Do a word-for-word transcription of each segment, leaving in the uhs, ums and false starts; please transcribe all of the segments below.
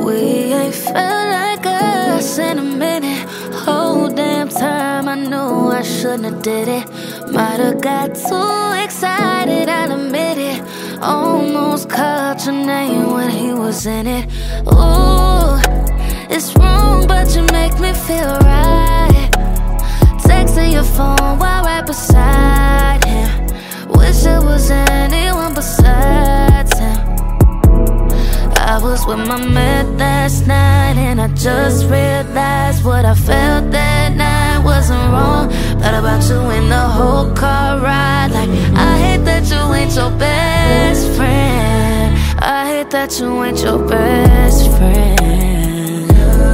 We ain't felt like us in a minute. Whole damn time I knew I shouldn't have did it. Might've got too excited, I'll admit it. Almost called your name when he was in it. Ooh, it's wrong, but you make me feel right. Texting your phone while right beside him. Wish it was anyone besides him. I was with my man last night, and I just realized what I felt that night wasn't wrong. Thought about you in the whole car ride. Like, I hate that you ain't your best friend. I hate that you ain't your best friend.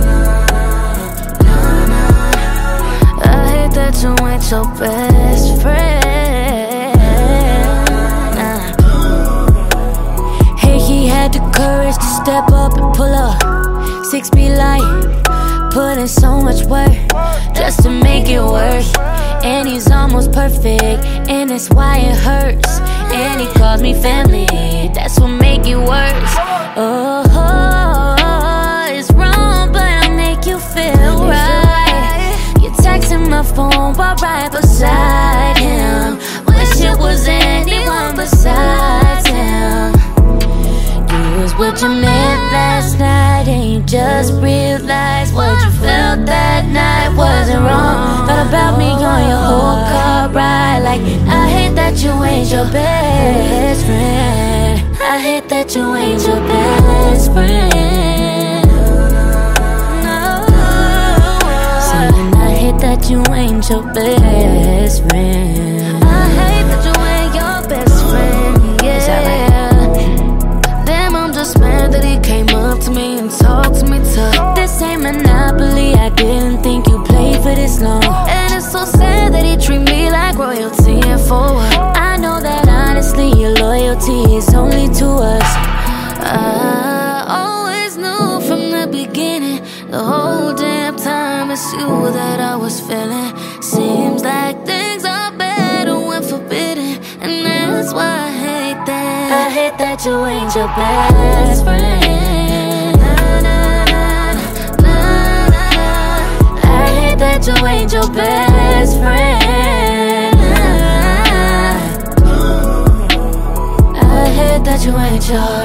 I hate that you ain't your best friend. Nah. Hey, he had the courage to step up and pull up. Six feet light, put in so much work just to make it work. And he's almost perfect, and that's why it hurts. And he calls me family, that's what make it worse. Oh, it's wrong, but I make you feel right. You're texting my phone while right beside him. Wish it was anyone besides him. You was with your man last night, and you just realized what you felt that night wasn't wrong. Thought about me on your whole car ride. Like, I hate that you ain't your best friend. I hate that you ain't your best friend. No, saying I hate that you ain't your best friend. I hate that you ain't your best friend. Yeah. Just mad that he came up to me and talked to me tough. This ain't Monopoly, I didn't think you played for this long. And it's so sad that he treat me like royalty, and for what? I know that honestly your loyalty is only to us. I always knew from the beginning, the whole damn time it's you that I was feeling. Seems like things are better when forbidden, and that's why I hate that. I hate that you ain't your best friend. Nah, nah, nah, nah, nah, nah. I hate that you ain't your best friend. Nah. I hate that you ain't your.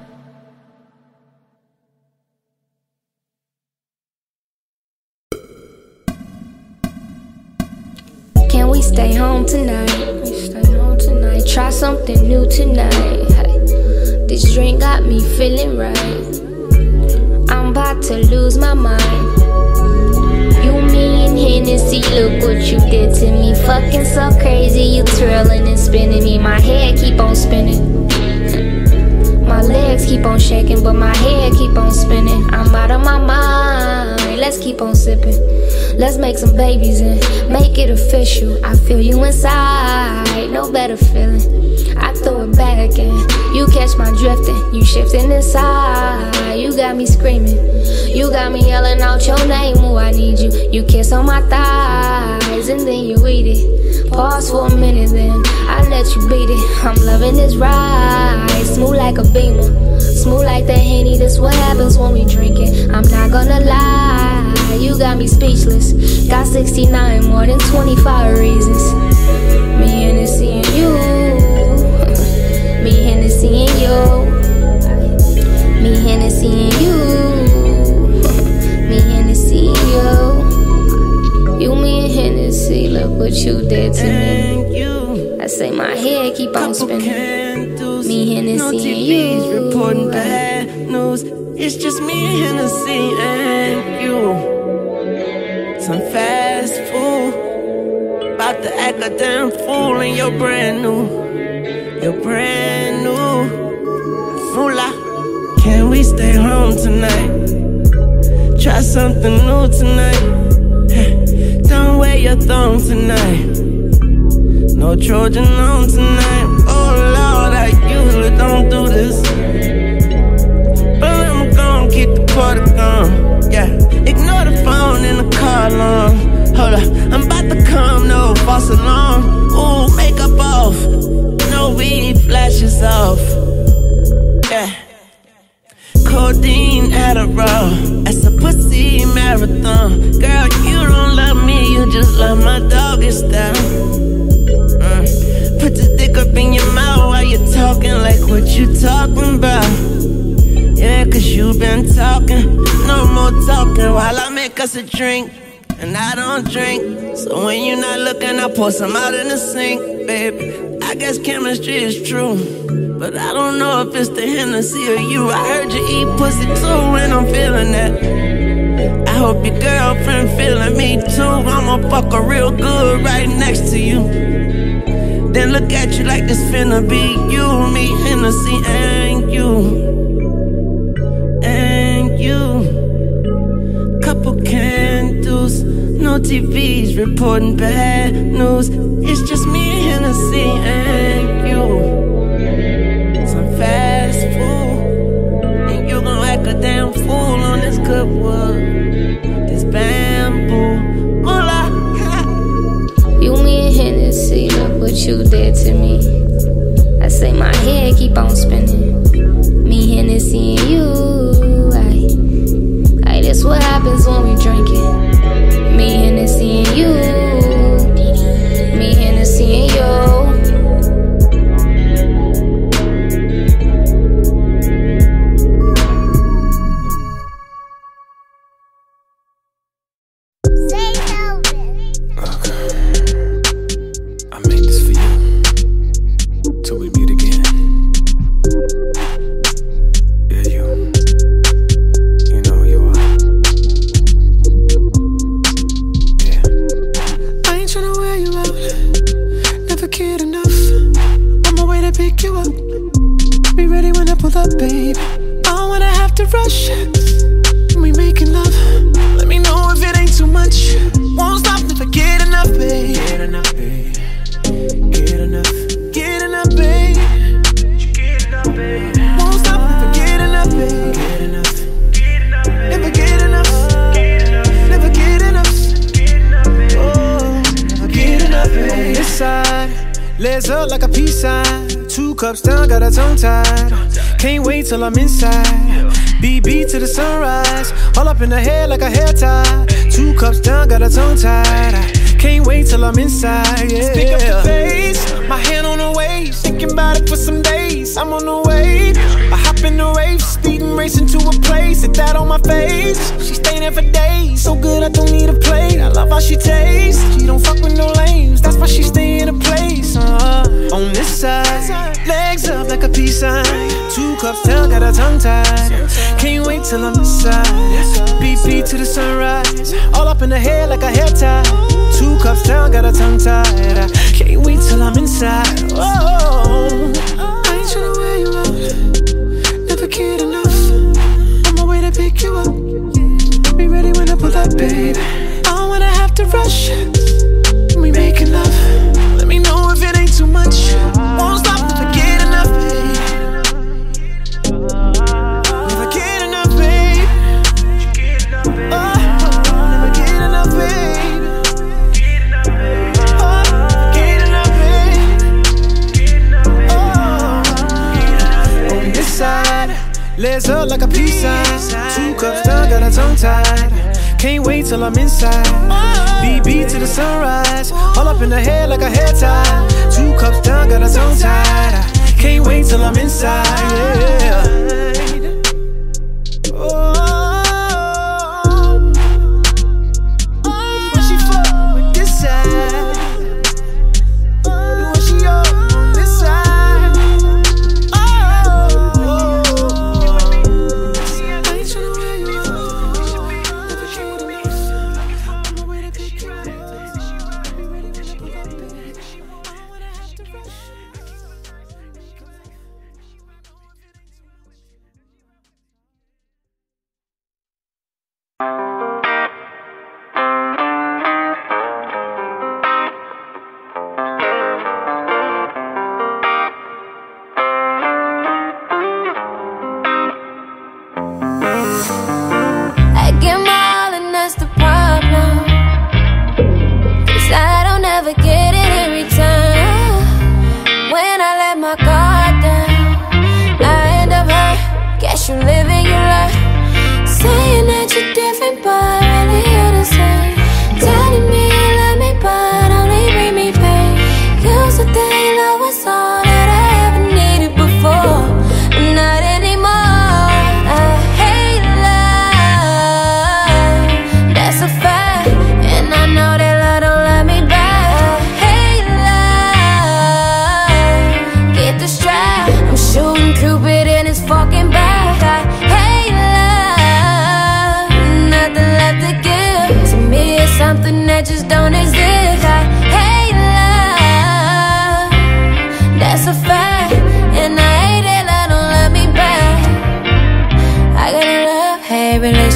Can we stay home tonight? Stay home tonight. Try something new tonight. Hey, this drink got me feeling right. I'm about to lose my mind. You, me, and Hennessy, look what you did to me. Fucking so crazy, you twirling and spinning me. My head keep on spinning. My legs keep on shaking, but my head keep on spinning. I'm out of my mind. Let's keep on sipping. Let's make some babies and make it official. I feel you inside, no better feeling. I throw it back and you catch my drifting. You shifting inside, you got me screaming. You got me yelling out your name, oh I need you. You kiss on my thighs and then you eat it. Pause for a minute then I let you beat it. I'm loving this ride, smooth like a beamer. Smooth like the Henny, that's what happens when we drink it. I'm not gonna lie, you got me speechless. Got sixty-nine, more than twenty-five reasons. Me, Hennessy, and you. Me, Hennessy, and you. Me, Hennessy, and you. Me, Hennessy, and you. You, me, and Hennessy, look what you did to me. I say my head keep on spinning. Me, Hennessy, and you. Reporting bad news. It's just me, Hennessy, and you. Some fast food. About to act a damn fool, and you're brand new. You're brand new. Moolah. Can we stay home tonight? Try something new tonight. Don't wear your thong tonight. No Trojan on tonight. Oh Lord, I usually don't do this, but I'm gonna keep the party going. Yeah, ignore the phone in the car alarm. Hold up, I'm about to come, no false alarm. Ooh, makeup off, no weed flashes off. Yeah, codeine caffeine, Adderall. That's a pussy marathon. Girl, you don't love me, you just love my doggy style. uh, Put the dick up in your mouth while you're talking like what you talking about. Yeah, cause you been talking, no more talking while I make us a drink. And I don't drink, so when you're not looking, I pour some out in the sink, baby. I guess chemistry is true, but I don't know if it's the Hennessy or you. I heard you eat pussy too, and I'm feeling that. I hope your girlfriend feeling me too. I'ma fuck her real good right next to you, then look at you like it's finna be you, me, Hennessy, and you. And you. Couple candles, no T Vs reporting bad news. It's just me, Hennessy, and you. Some fast food, and you gon' act a damn fool on this good wood, this bamboo. Moolah. You, me, and Hennessy, look what you did to me. I say my head keep on spinning. Me, Hennessy, and you. Aye, aye, this what happens when we drinking. Me, Hennessy, and you. Me, Hennessy, and you. Legs up like a peace sign. Two cups down, got her tongue tied. Can't wait till I'm inside. B B to the sunrise. All up in the head like a hair tie. Two cups down, got her tongue tied. Can't wait till I'm inside, yeah. Pick up the pace, my hand on the waist. Thinking about it for some days, I'm on the way. I hop in the rave, speeding, racing to a place. Hit that on my face, she staying there for days. So good I don't need a plate, I love how she tastes. She don't fuck with no lames, that's why she stay in a place. uh, On this side, legs up like a peace sign. Two cups down, got her tongue tied. Can't wait till I'm inside. B B to the sunrise, all up in the head like a hair tie. Two cups down, got her tongue tied. I can't wait till I'm inside. Oh, I ain't tryna wear you out, never cared enough. On my way to pick you up, be ready when I pull up, babe. I don't wanna have to rush, we making love. Let me know if it ain't too much. Won't stop, never get enough, babe. Never get enough, babe. Oh, never get enough, babe. Legs up like a peace sign. Two cups down, got her tongue tied. Can't wait till I'm inside. B B to the sunrise, all up in the head like a hair tie. Two cups down, got her tongue tied. Can't wait till I'm inside, yeah.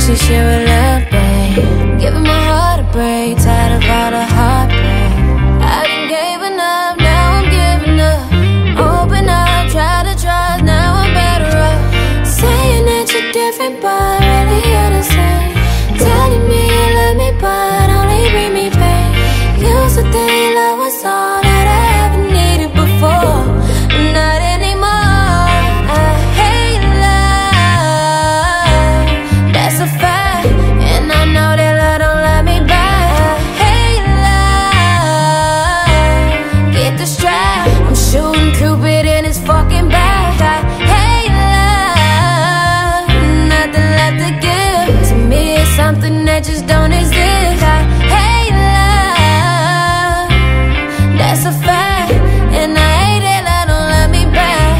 she should relate. Giving my heart a break, tired of all the heartbreak. I done gave enough, now I'm giving up. Open up, try to trust, now I'm better off. Saying that you're different, but really you're the same. Telling me you love me, but only bring me pain. Used to think love was all that I ever needed before. Not anymore. I hate love, that's a fact. And I know that love don't let me back. I hate love, get the strap. I'm shooting Cupid in his fucking back. I hate love, nothing left to give. To me it's something that just don't exist. I hate love, that's a fact. And I hate it, love don't let me back.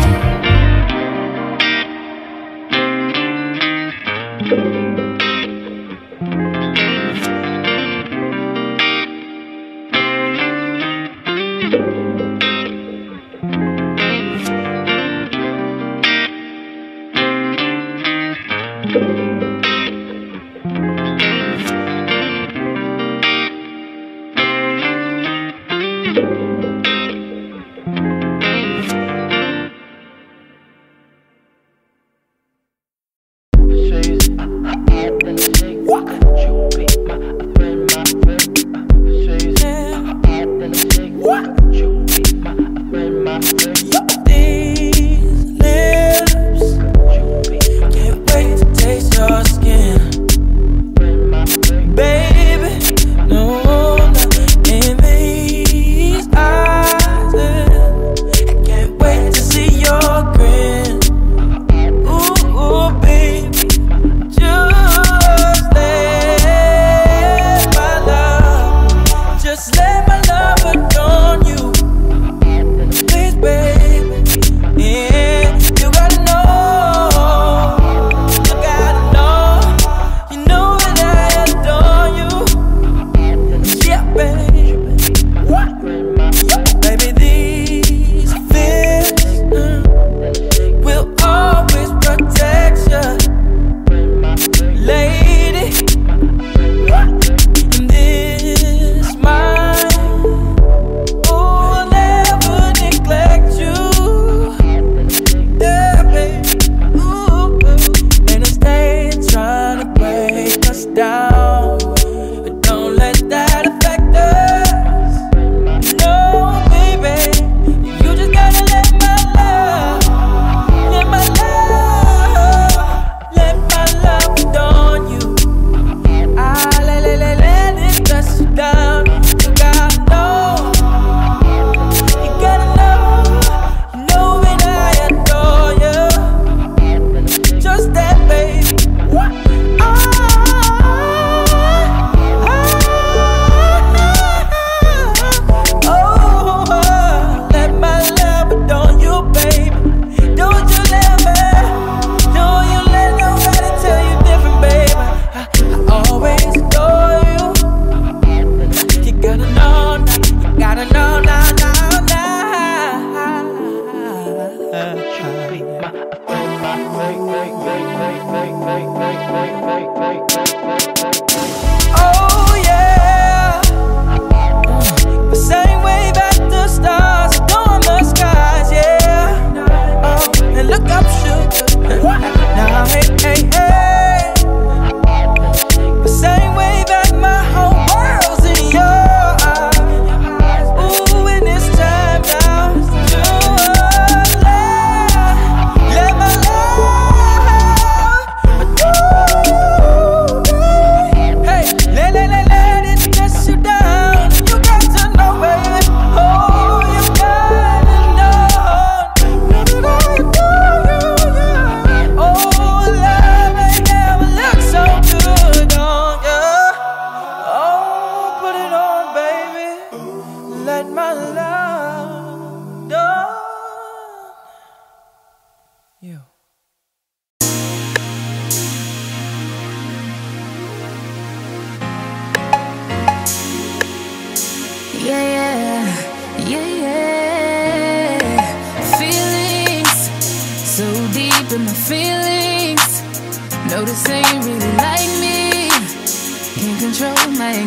Notice ain't really like me.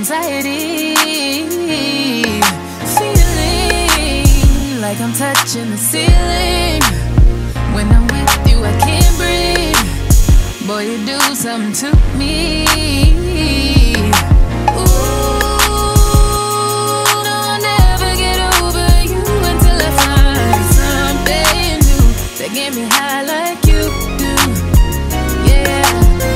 anxiety. Feeling like I'm touching the ceiling. When I'm with you, I can't breathe. Boy, you do something to me. Ooh, no, I'll never get over you until I find something new that get me high like you do. Yeah.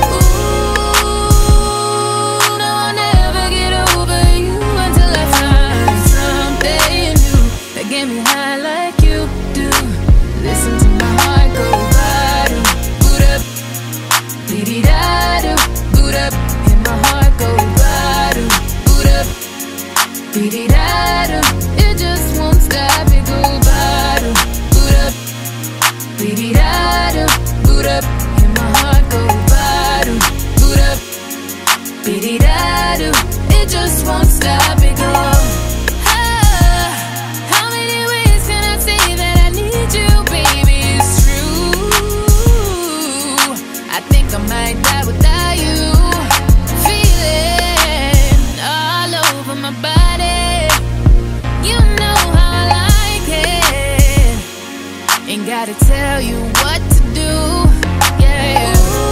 Get me high like you do. Listen to my heart go bottom, boot up, dee da do, boot up. And my heart go bottom, boot up, dee da do. It just won't stop. It go bottom, boot up, dee da do, boot up. And my heart go bottom, boot up, dee da do. It just won't stop. It go. I might die without you. Feeling all over my body. You know how I like it. Ain't gotta tell you what to do. Yeah.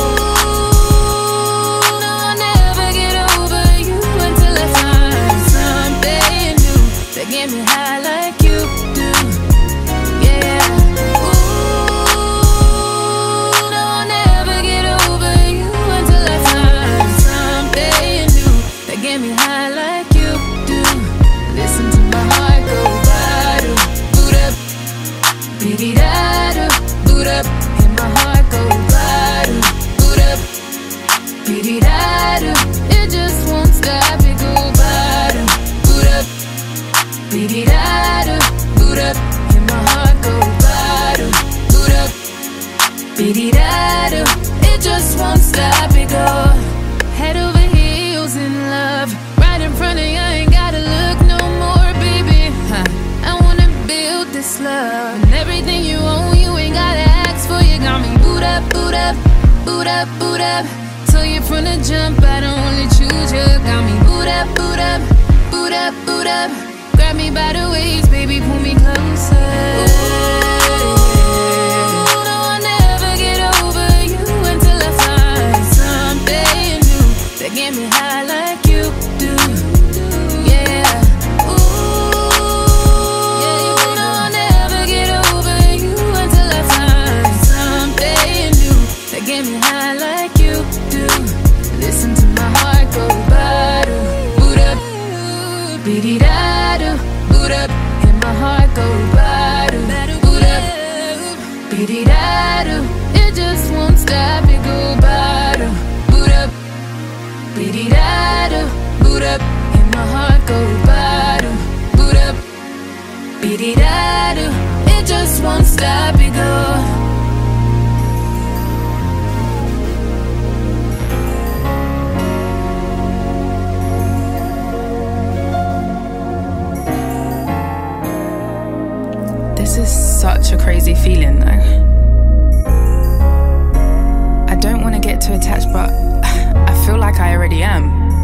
Ooh, no, I'll never get over you until I find something new that get me high like you do. Yeah. Get me high like you do. Listen to my heart go bottom, boot up, dee da do, boot up. And my heart go bottom, boot up, dee da do. It just won't stop. It go bottom, boot up, dee da do, boot up. And my heart go bottom, boot up, dee da do. It just won't stop. It go head over heels in love, right in front of you, I ain't gotta look no more, baby. Huh. I wanna build this love, and everything you own, you ain't gotta ask for. You got me boot up, boot up, boot up, boot up. Told you from the jump, I don't only choose you. Got me boot up, boot up, boot up, boot up. Grab me by the waist, baby, pull me closer. Ooh, no, I'll never get over you until I find something new that get me high like you do. Yeah. Ooh, yeah, you know I'll never get over you until I find something new that get me high like you do. Listen to my heart go bottom, boot up, dee da do, boot up. And my heart go bottom, boot up, dee da do. It just won't stop. It go bottom, boot up, dee da do, boot up. And my heart go bottom, boot up, dee da do. It just won't stop. It go. This is such a crazy feeling though. I don't want to get too attached, but I feel like I already am.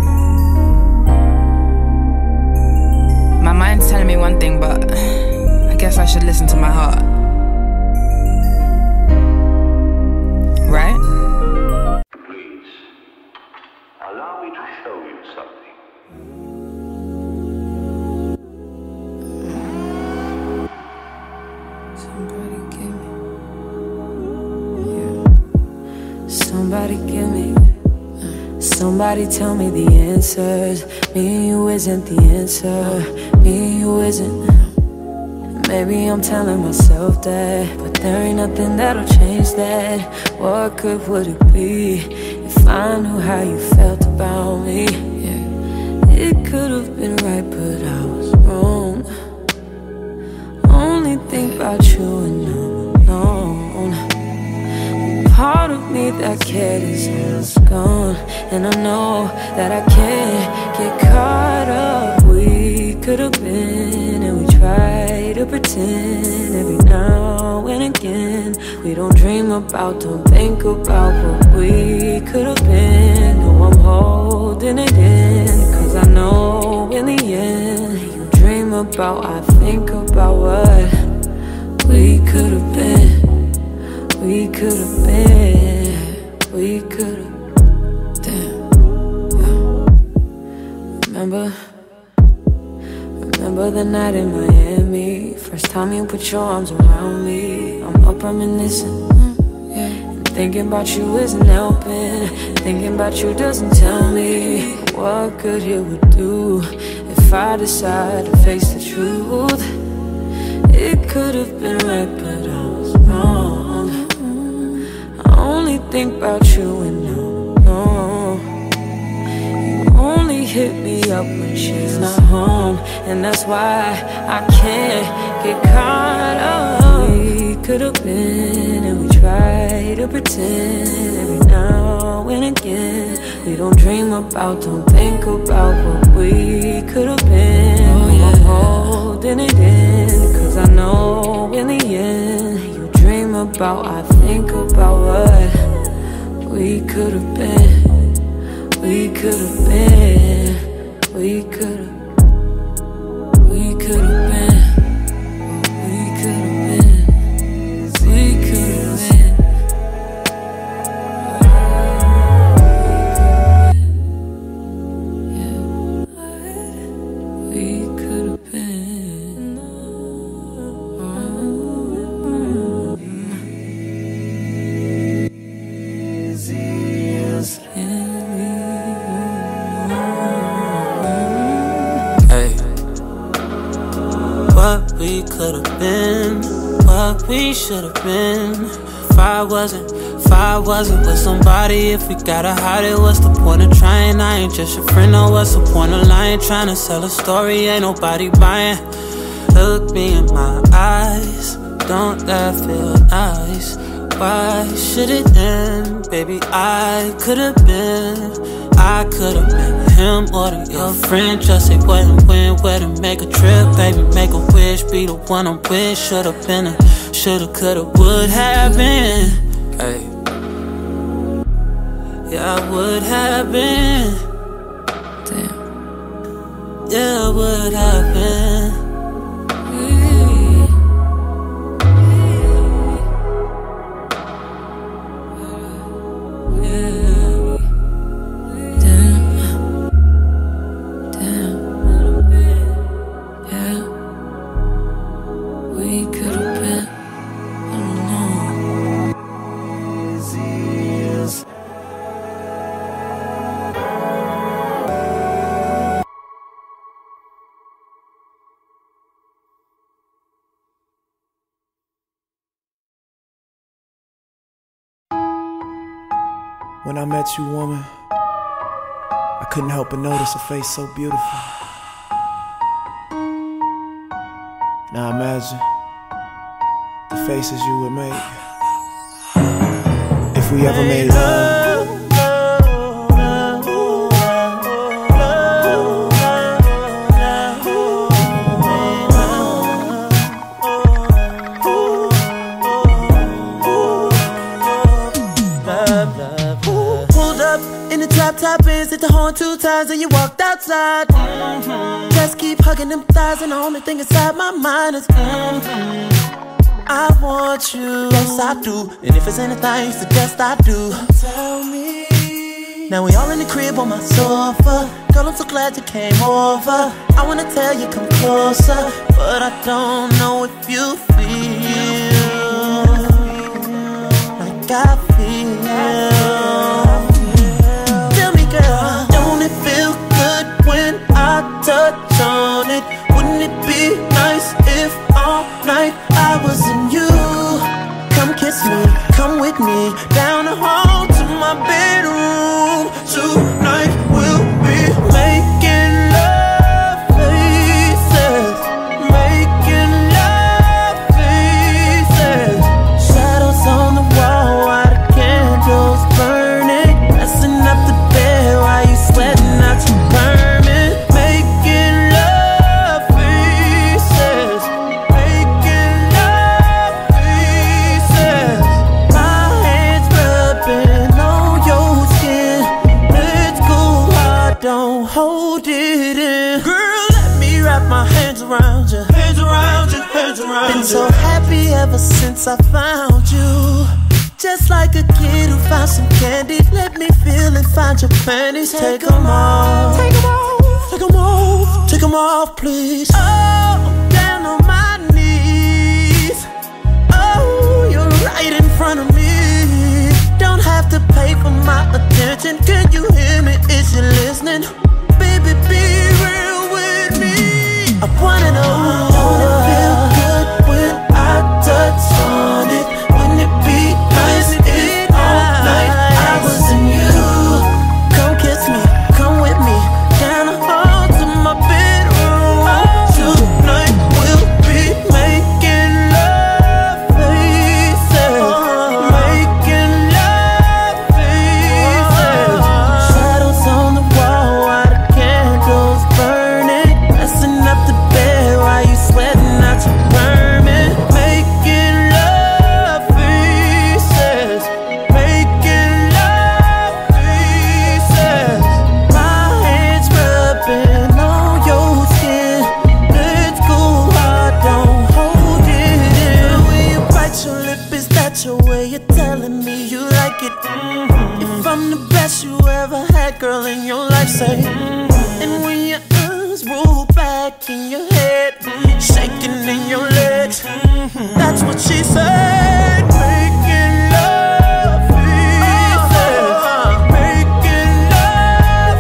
My mind's telling me one thing, but I guess I should listen to my heart. Right? Please, allow me to show you something. Somebody give me, yeah. Somebody give me, somebody tell me the answers. Me and you isn't the answer. Me and you isn't. Maybe I'm telling myself that, but there ain't nothing that'll change that. What good would it be if I knew how you felt about me? Yeah. It could have been right, but I was wrong. Only think about you and I'm alone. Part of me that cared is gone, and I know that I can't get caught up. We could have been, and we try to pretend every now and again. We don't dream about, don't think about what we could have been. No, I'm holding it in, cause I know about, I think about what we could have been. We could have been. We could have. Damn. Yeah. Remember? Remember the night in Miami? First time you put your arms around me. I'm up reminiscing. And thinking about you isn't helping. Thinking about you doesn't tell me what good it would do if I decide to face the truth. It could have been right, but I was wrong. I only think about you and no, no. You only hit me up when she's not home, and that's why I can't get caught up. We could have been, and we try to pretend every now and again. We don't dream about, don't think about what we could have been. Oh, yeah. I'm holding it in, cause I know in the end you dream about, I think about what we could have been. We could have been. We could have. We could have been. We could have been. We could have been. We could have been what we should have been. If I wasn't, if I wasn't with somebody, if we gotta hide it, what's the point of trying? I ain't just your friend, no, what's the point of lying? Trying to sell a story, ain't nobody buying. Look me in my eyes, don't that feel nice? Why should it end? Baby, I could've been, I could've been him or the, your friend. Just say what and when, where to make a trip. Baby, make a wish, be the one I'm with. Should've been a, should've, could've, would have been. Hey, yeah, I would have been. Damn. Yeah, I would have been. When I met you, woman, I couldn't help but notice a face so beautiful. Now imagine the faces you would make if we ever made love. Top ends, hit the horn two times and you walked outside. Mm-hmm. Just keep hugging them thighs and the only thing inside my mind is mm-hmm. I want you, yes I do. And if it's anything you suggest I do, tell me. Now we all in the crib on my sofa. Girl, I'm so glad you came over. I wanna tell you come closer, but I don't know if you feel like I feel. Touch on it. Wouldn't it be nice if all night I was in you? Come kiss me, come with me down the hall to my bedroom. Tonight we'll be making love faces, making love faces. Shadows on the wall while the candles burning, messing up the bed while you sweating out your burn. Hold it in. Girl, let me wrap my hands around you, hands around you, hands around you. Been so happy ever since I found you. Just like a kid who found some candy. Let me feel and find your panties. Take them off, take them off, take them off, take them off, please. Oh, I'm down on my knees. Oh, you're right in front of me. Don't have to pay for my attention. Can you hear me? Is you listening? Baby, be real with me. I wanna know, don't it feel good when I touch on it? Wouldn't it be nice if all night I was in you? Come kiss me, come with me, down the hall to my bedroom. Tonight we'll be making love faces, making love faces. Shadows on the wall while the candles burning, messing up the bed while you sweating out your vermin. Making love faces, making love faces. My hands rubbing on your skin. Let's go hard, don't hold it in. When you bite your lip, is that your way of telling me you like it? Mm-hmm. If I'm the best you ever had, girl, in your life, say mm-hmm. And when your arms roll back in your head, mm-hmm. shaking in your legs, mm-hmm. that's what she said. Making love faces, making love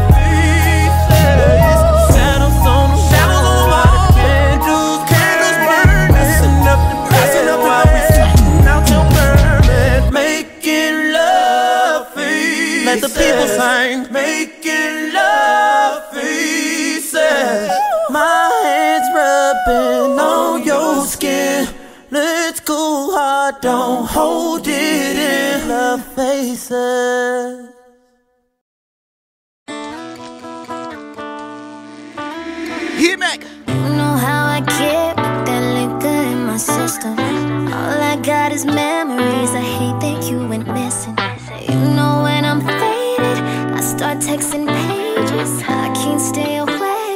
faces. Shadows on the wall, candles, candles burn, messing up the bed while we sweating out your vermin. Making love faces. Let the people sing. Making love faces. My hands rubbing on your skin. Let's go hard, don't hold it in. Love faces. Hit Mac. You know how I get that liquor in my system. All I got is memories. I hate that you went missing. You know when I'm faded, I start texting pages. I can't stay away,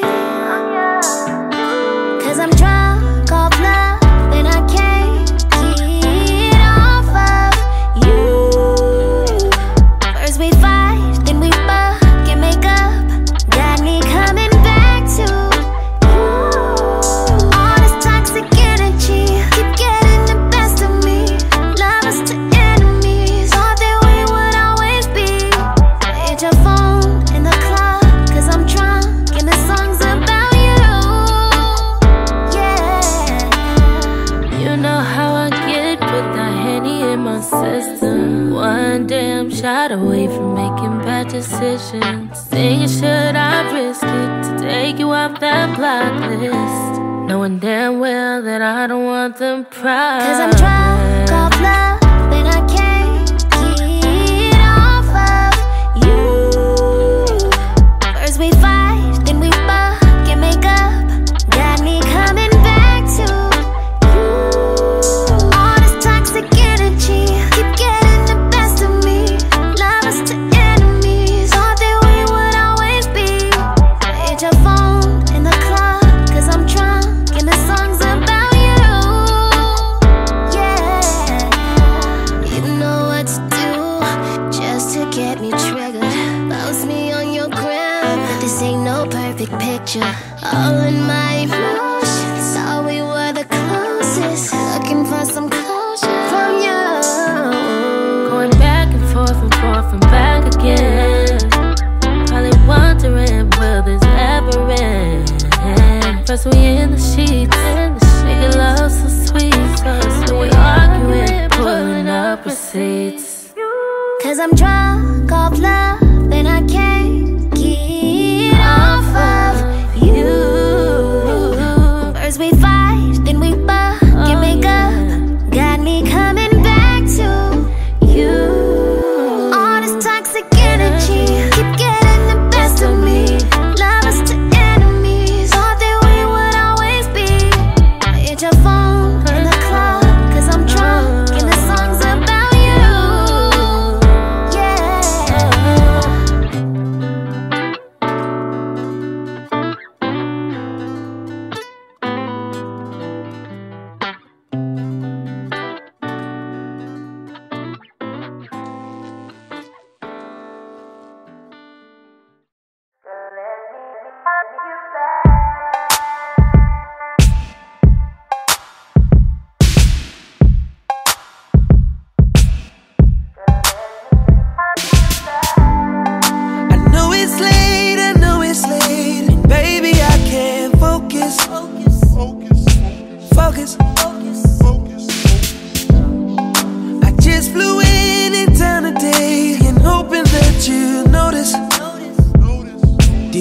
cause I'm drunk off love and I can't get off of you. First we fight, then we fuck and make up. Got me coming back to you. All this toxic energy keep getting the best of me. Lovers to enemies, thought that we would always be. Hit your phone in the club, cause I'm drunk and the song's about you. Yeah. You know how I get, put the Henny in my system. One damn shot away from making bad decisions. Thinking should I risk it to take you off that block list, knowing damn well that I don't want them problems. Cause I'm drunk off love and I can't get off of you. First we fight, then we fuck and make up. Got me coming back to you. All this toxic energy keep getting the best of me. Lovers to enemies, thought that we would always be. Hit your phone in the club, cause I'm drunk and the song's about you. Yeah. You know what to do just to get me triggered. Post me on your gram, but this ain't no perfect picture. All in my emotions, thought we were the closest. Looking for some closure from you. Going back and forth and forth and back again. Probably wondering, will this ever end? First we in the sheets, make it love so sweet. So we arguing, pulling up receipts. Cause I'm drunk off love and I can't get off of you.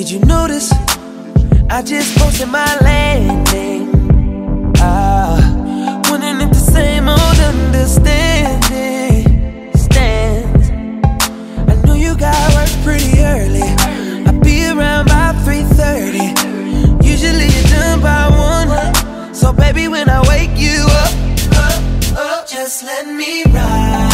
Did you notice? I just posted my landing. Ah, wondering if the same old understanding stands. I know you got work pretty early. I'll be around by three thirty. Usually you're done by one. So baby, when I wake you up, up, up, just let me ride.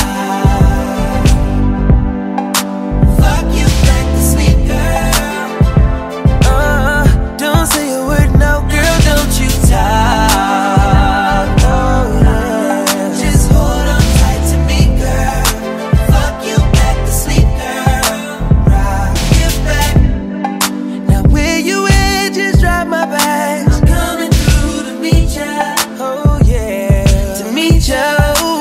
Fuck you back to sleep, girl. Uh, don't say a word, no, girl, don't you talk. Oh yeah, just hold on tight to me, girl. Fuck you back to sleep, girl. Rock you back. Now where you at? Just drive my back. I'm coming through to meet ya. Oh yeah, to meet ya.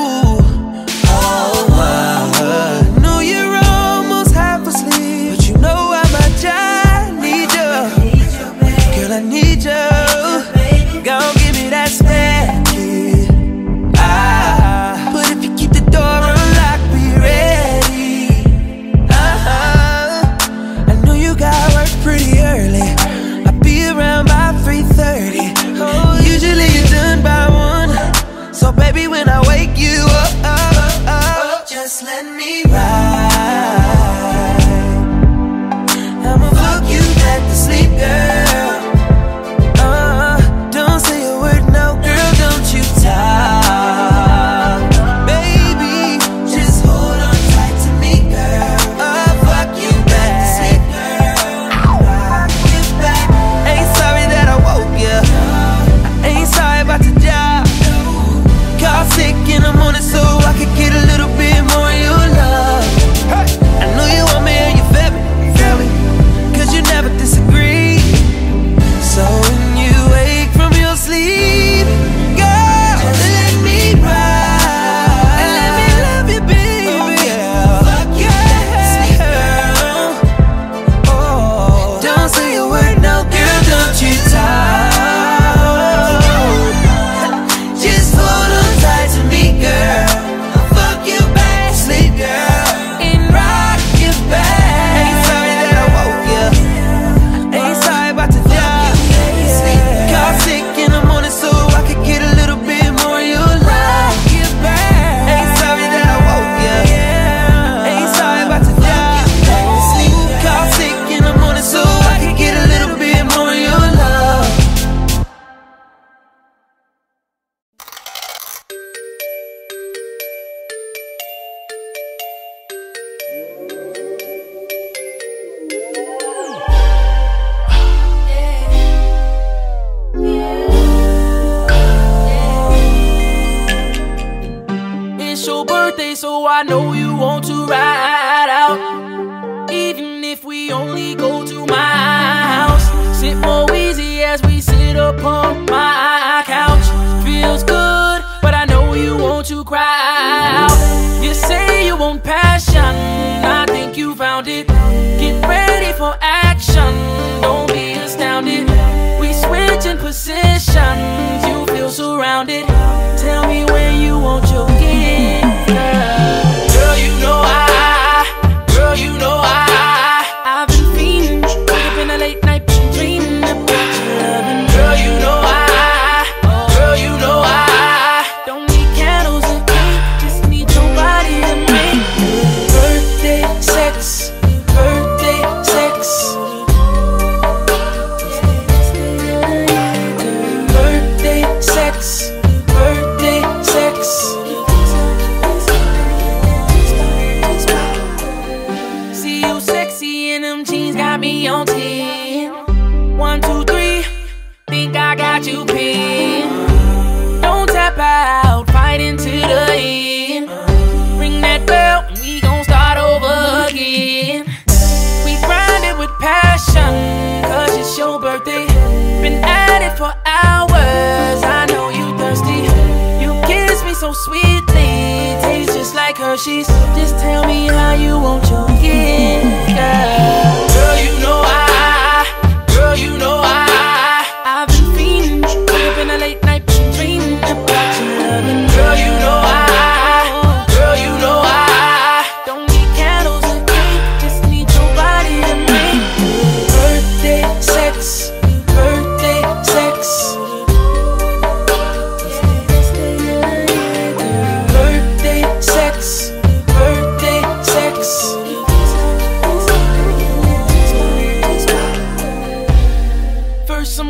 Baby, when I wake you up, up, up, up, just let me ride. I'ma fuck you back to sleep, girl. Uh, don't say a word, no, girl, don't you talk. Baby, just hold on tight to me, girl. I'll fuck you back to sleep, girl. Rock you back. Ain't sorry that I woke you. I ain't sorry about the job. Call sick in the morning so I could get a little bit more of your love. Hey. I know you want me and you feel me, feel me, cause you never disagree. So when you wake from your sleep, girl, just let me ride and let me love you, baby. Oh, yeah. Fuck you back to sleep, girl. Oh, don't say a word, no, girl, don't you talk. So I know you want to ride out, even if we only go to my house. Sit more easy as we sit upon my couch. Feels good, but I know you want to cry out. You say you want passion, I think you found it. Get ready for action, don't be astounded. We switching positions, you feel surrounded. Tell me where you want your gift, girl. Girl, you know I, girl, you know I, I've been fiending, wake up in the late night, been dreaming about your loving. Girl, you know I, girl, you know I, don't need candles and cake, just need your body to make birthday sex, birthday sex, birthday sex. Me on ten. One, two, three. Think I got you pinned. Don't tap out, fight into the end. Ring that bell, and we gon' start over again. We grind it with passion, cause it's your birthday. Been at it for hours, I know you thirsty. You kiss me so sweetly, tastes just like Hershey's. Just tell me how you want your gift, girl. Girl, you know I, girl, you know I, I've been fiending, wake up in the late night, been dreaming about your loving. Girl, you know I, girl, you know I, don't need candles or cake, just need your body to make birthday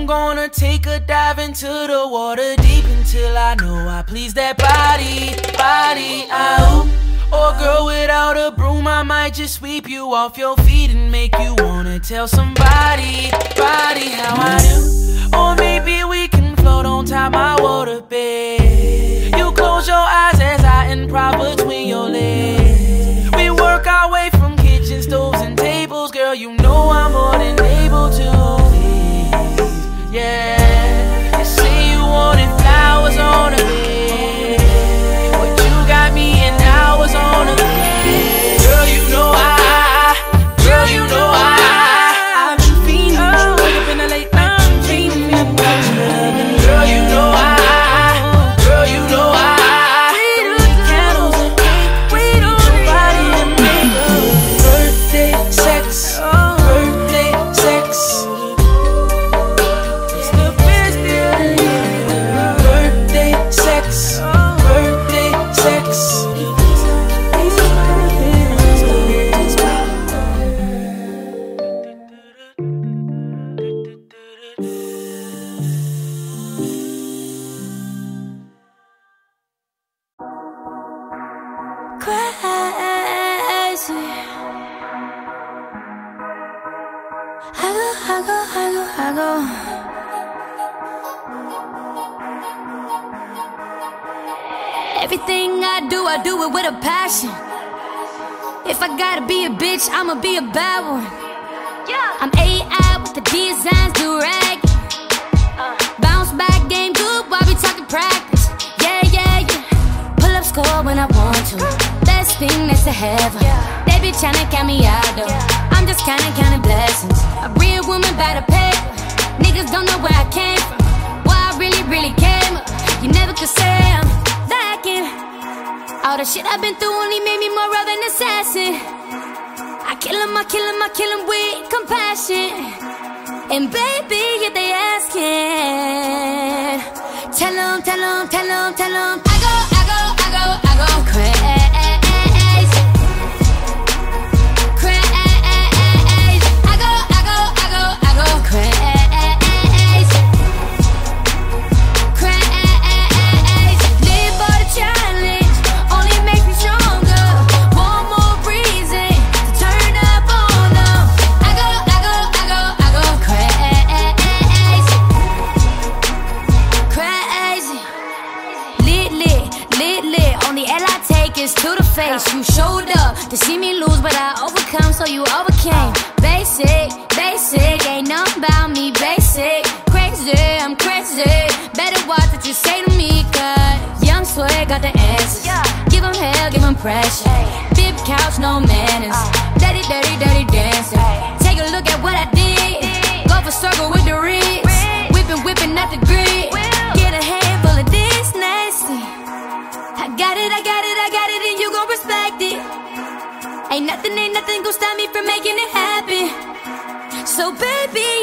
I'm gonna take a dive into the water deep until I know I please that body, body, oh. Or girl, without a broom, I might just sweep you off your feet and make you wanna tell somebody, body, how I do. Or maybe we can float on top my water bed. You close your eyes as I improv between your legs. We work our way from kitchen stoves and tables, girl, you know I'm more than able to please, yeah. You say you wanted flowers on a bed, but you got me in hours on a bed. Girl, you know I, girl, you know I, I've been fiending, wake up in the late night, dreaming about you. Girl, you know I, girl, you know I. Everything I do, I do it with a passion. If I gotta be a bitch, I'ma be a bad one. Yeah. I'm A I with the designs, do rag. Uh. Bounce back, game good while we talking practice. Yeah, yeah, yeah. Pull up score when I want to. Best thing that's to heaven. Yeah. They be tryna count me out though. Yeah. I'm just kinda counting blessings. A real woman by the paper. Niggas don't know where I came from. Why I really, really came up. You never could say I'm lacking. All the shit I've been through only made me more of an assassin. I kill him, I kill him, I kill him with compassion. And baby, if they asking, tell them, tell them, tell them, tell them I go, I go, I go, I go crazy. To the face, you showed up to see me lose, but I overcome, so you overcame. Basic, basic, ain't nothing about me, basic. Crazy, I'm crazy. Better watch what you say to me, cause young swag got the answers. Give him hell, give him pressure. Big couch, no manners. Dirty, dirty, dirty dancing. Take a look at what I did. Go for circle with the ribs. Whipping, whipping at the grid. Get a handful of this nasty. I got it, I got it, I got it, and you gon' respect it. Ain't nothing, ain't nothing gon' stop me from making it happen. So baby,